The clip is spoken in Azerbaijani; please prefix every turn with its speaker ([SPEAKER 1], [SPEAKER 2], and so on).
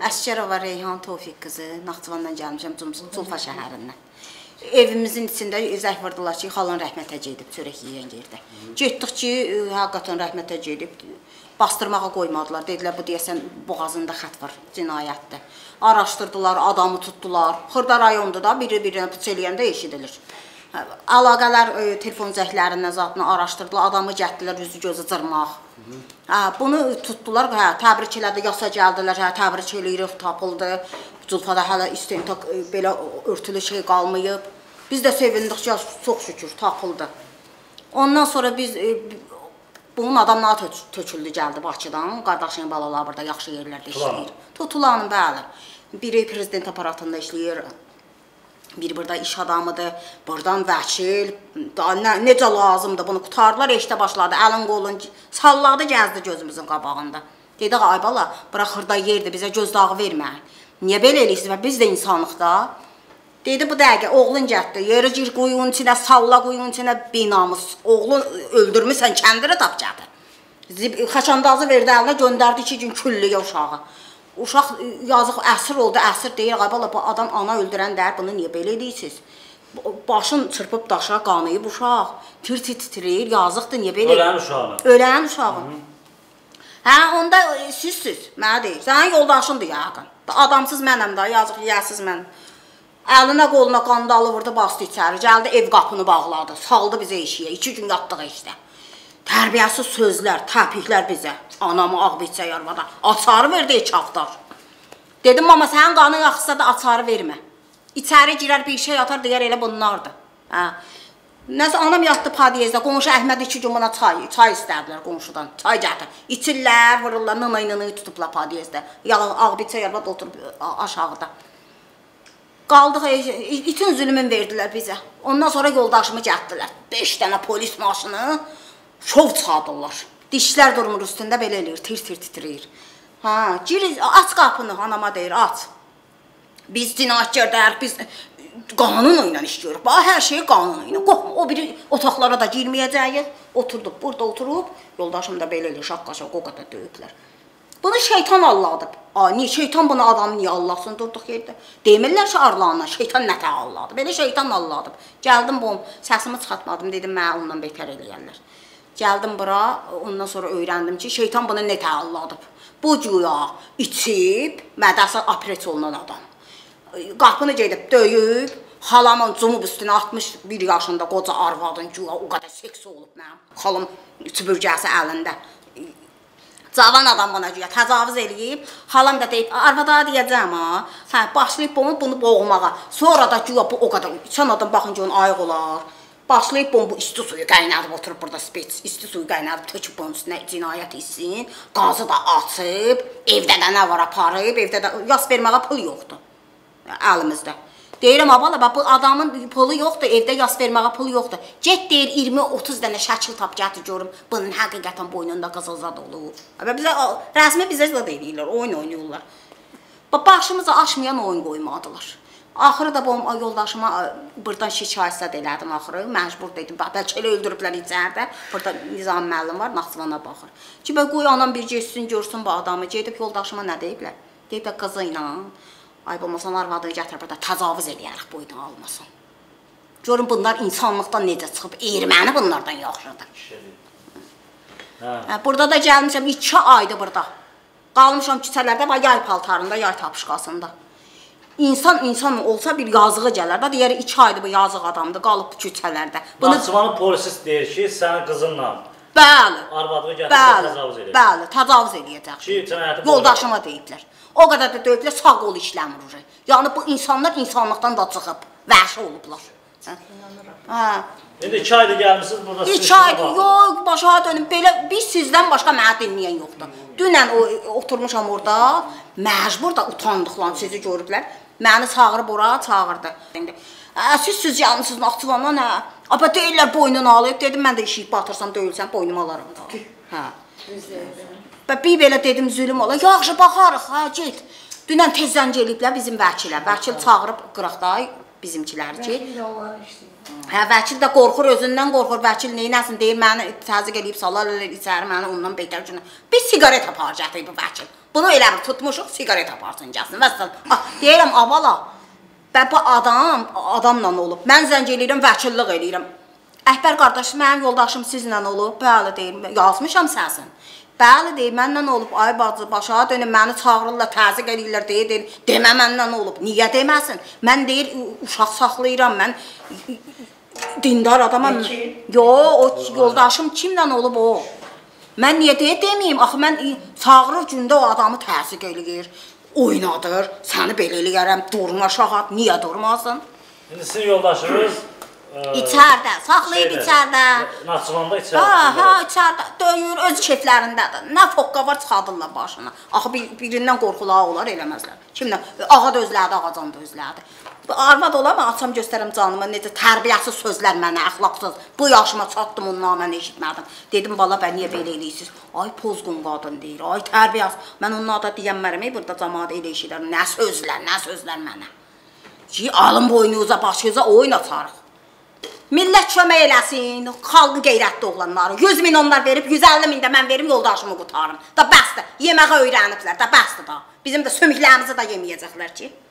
[SPEAKER 1] Əsgərova Reyhan Tofiq qızı, Naxçıvandan gəlmişəm, Culfa şəhərindən. Evimizin içində zəng vurdular ki, xalan rəhmətə gedib, çörək yeyən yerdə. Getdik ki, həqiqətən rəhmətə gedib, bastırmağa qoymadılar. Dedilər, bu deyəsən boğazında xət var, cinayətdir. Araşdırdılar, adamı tutdular. Xırda rayonda da biri-birinə pıç eləyəndə eşidilir. Əlaqələr, telefon zəhlərindən zatını araşdırdılar, adamı gətdilər, üzü gözü cırmaq. Bunu tutdular, təbrik elədi, yasa gəldilər, təbrik eləyirik, tapıldı. Culfada hələ istintaq belə örtülü şey qalmayıb. Biz də sevindik ki, çox şükür, tapıldı. Ondan sonra biz, bunun adamları töküldü, gəldi Bakıdan. Qardaşının balaları burada yaxşı yerlərdə işləyir. Tutulanın, bəli. Biri prezident aparatında işləyir. Biri burada iş adamıdır, buradan vəkil, necə lazımdır, bunu qutardılar, eşdə başladı, əlin qolun, salladı, gəzdi gözümüzün qabağında. Dedik, ay bala, bura xırda yerdir, bizə göz dağı verməyin. Niyə belə eləyirsiniz? Biz də insanıq da. Dedi, bu dəqiqə, oğlun gətdi, yeri gir quyunun içinə, salla quyunun içinə, binamız, oğlun öldürmüsən, kəndiri tap gətir. Xaçandazı verdi əlinə, göndərdi 2 gün küllüyə uşağı. Uşaq yazıq əsir oldu, əsir deyir, ay bala, bu adam ana öldürən dər, bunu niyə belə edirsiniz? Başın çırpıb daşa qanıyıb uşaq, tir-tir-tirir, yazıqdır, niyə belə?
[SPEAKER 2] Ölən uşağı.
[SPEAKER 1] Ölən uşağı. Hə, onda sizsiz, mənə deyir, sənin yoldaşındır yaqın. Adamsız mənəm da, yazıq yiyəsiz mən. Əlinə qoluna qandalı vurdu, bastı içəri, gəldi ev qapını bağladı, saldı bizə eşiyə, 2 gün yatdıq eşdə. Tərbiyəsiz sözlər, təpiklər bizə. Anamı ağbitcə yarvada. Açarı verdi 2 haftar. Dedim, mama, sənin qanın yaxşısa da açarı vermə. İçəri girər bir şey atar, deyər elə bunlardır. Nəsə, anam yatdı padiyezdə, qonşu Əhməd 2 gün buna çay istədilər qonşudan. Çay gətir. İçirlər, vururlar, nınay-nınayı tutublar padiyezdə. Ağbitcə yarvada oturub aşağıda. Qaldıq, itin zülmün verdilər bizə. Ondan sonra yoldaşımı gətdilər. 5 dənə polis maşını şov çıxadırlar. Dişlər durmur üstündə belə eləyir, tir-tir-tirir. Aç qapını, anama deyir, aç. Biz cinayətçilərik, biz qanunla ilə işləyirik. Hər şey qanunla ilə. O biri otaqlara da girməyəcəyik. Oturduq, burada oturub, yoldaşım da belə eləyir, şaqqa-şaq o qədər döyüblər. Bunu şeytan alladıb. Şeytan bunu adamı niyə allasın, durduq yerdə. Demirlər ki, arlanla, şeytan nətə alladı. Belə şeytan alladıb. Gəldim, səsimi çıxartmadım, dedim, mənə ondan betər eləyərlər. Gəldim bura, ondan sonra öyrəndim ki, şeytan bunu nə təalladıb. Bu güya içib, mədəsə operasiya olunan adam. Qapını gedib döyüb, halamın cumub üstünə 61 yaşında qoca arvadın güya o qədər seks olub mənim. Xalım süpürgəsi əlində. Cavan adam bana güya təcavüz eləyib, halam da deyib, arvada deyəcəm ha, başlayıb bunu boğmağa. Sonra da güya bu o qədər, içən adam baxın ki, onun ayıq olar. Başlayıb bu isti suyu qaynadıb, oturub burada spets, isti suyu qaynadıb, töküb bunun üstünə cinayət etsin, qazı da açıb, evdə də nə var aparıb, evdə də yas verməyə pul yoxdur əlimizdə. Deyirəm, abala, bu adamın pulu yoxdur, evdə yas verməyə pul yoxdur. Get deyir, 20-30 dənə şəkil tap gətir görüm, bunun həqiqətən boynunda qızılzad olur. Rəsmi bizə də deyirlər, oyun oynayırlar. Başımıza aşmayan oyun qoymadılar. Axırı da bu yoldaşıma buradan şikayət elədim axırı, məcbur dedim, bəlkə elə öldürüblər içərdə, burada Nizam müəllim var, Naxçıvana baxır. Ki, qoy anam bir geçsin, görsün bu adamı, gedib yoldaşıma nə deyiblər? Deyiblər, qızı ilə, ay bulmasan arvadını gətir burada, təcavüz eləyərik boydan almasın. Görün, bunlar insanlıqdan necə çıxıb, erməni bunlardan yaxşıdır. Burada da gəlmişəm, 2 aydır burada. Qalmışam küçələrdə, yay paltarında, yay tapışqasında. İnsan olsa bir yazığı gələr də, deyər 2 aydır bu yazıq adamdır, qalıb küçələrdə.
[SPEAKER 2] Naxçıvanın polisi deyir ki, sənin qızınla arvadını gətirib təcavüz eləyəcək. Bəli,
[SPEAKER 1] təcavüz eləyəcək. Yoldaşıma deyiblər. O qədər də deyiblər, sağ qol işləmir. Yəni bu insanlar insanlıqdan da çıxıb, vəhşi olublar.
[SPEAKER 2] İndi 2 aydır gəlmişsiniz burada.
[SPEAKER 1] 2 aydır, yox, başa dönüm. Biz sizdən başqa mənə dinləyən yoxdur. Dünən oturmuşam orada, məcbur da utandıqlarını sizi görüblər. Məni çağırıb ora, çağırdı. Siz yanısınız Naxçıvandan, hə? Apa deyirlər boynunu alıb, dedim, mən də işiyib batırsam, döyülsəm, boynumu alaram da. Hə. Bir belə dedim, zülüm ola, yaxşı, baxarıq, hə, get. Dünən tez zəng eləyiblər bizim vəkillər. Vəkil çağırıb qıraqday bizimkiləri ki. Hə, vəkil də qorxur, özündən qorxur, vəkil neynəsin, deyir, məni təzyiq eləyib, salar içəri, məni ondan betər günə. Bir sigaret aparacaqdır bu vəkil. Bunu elə bir tutmuşuq, siqaret aparsın gəlsin. Vəssalam. Deyirəm, abala, bu adamla olub. Mən zəng eləyirəm, vəkillik eləyirəm. Əhbər qardaş, mənim yoldaşım sizlə olub. Bəli, deyir, yazmışam səsin. Bəli, deyir, mənlə olub. Ay bacı, başa dönüm, məni çağırırlar, təzyiq eləyirlər, deyir, demə mənlə olub. Niyə deməsin? Mən deyir, uşaq saxlayıram, mən dindar adamam. Yo, o yoldaşım kimlə olub o? Mən niyə deməyim? Axı, mən çağırır gündə o adamı təzyiq eləyir, oynadır, səni belə eləyərəm, durma şahat, niyə durmasın?
[SPEAKER 2] İndi sizin yoldaşınız
[SPEAKER 1] İçərdə, saxlayıb içərdə.
[SPEAKER 2] Naxçıvanda içərdə.
[SPEAKER 1] Ha, içərdə, döyür, öz keyflərindədir. Nə foqqa var, çıxadırlar başına. Axı, birindən qorxulağı olar, eləməzlər. Kimlə? Ağa da özlədi, ağacan da özlədi. Arvad olar mı? Açam göstərəm canıma, necə tərbiyəsiz sözlər mənə, əxlaqsız. Bu yaşıma çatdım, ondan mən eşitmədim. Dedim, bala, bən niyə belə eləyirsiniz? Ay, pozğun qadın deyir, ay, tərbiyəsiz. Mən onun adı deyənmərəm, burada camaat elə işlər. Nə sözlər mənə. Ki, alın boynunuza, başınıza oyun açarıq. Millət kömək eləsin, xalqı qeyrətli oğlanları. 100 min onlar verib, 150 min də mən verim, yoldaşımı qutarım. Da bəsdir, yeməğə öyrəniblər, da bəsdir da. Bizim də sümüklərimizi də yeməyəcəklər ki.